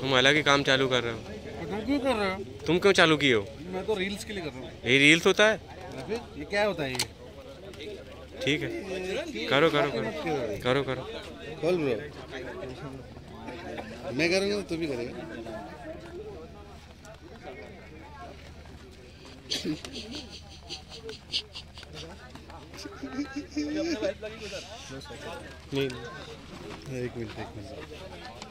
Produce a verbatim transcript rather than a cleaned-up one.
तुम अलग ही काम चालू कर रहे हो। तो तुम क्यों कर रहे हो? तुम क्यों चालू किए हो? मैं तो रील्स के लिए कर रहा हूँ। ये रील्स होता है? फिर ये क्या होता है ये? ठीक है, करो करो करो करो करो। बोल ब्रो, मैं करूँगा तो तू भी करेगा। नहीं एक मिनट एक मिनट